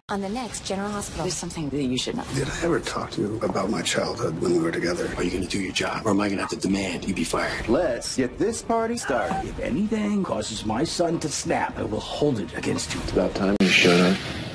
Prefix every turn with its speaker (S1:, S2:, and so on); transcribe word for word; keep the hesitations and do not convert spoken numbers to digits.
S1: on the next General Hospital.
S2: There's something that you should know.
S3: Did I ever talk to you about my childhood when we were together?
S4: Are you going to do your job, or am I going to have to demand you be fired?
S5: Let's get this party started. If anything causes my son to snap, I will hold it against you.
S3: It's about time you showed up.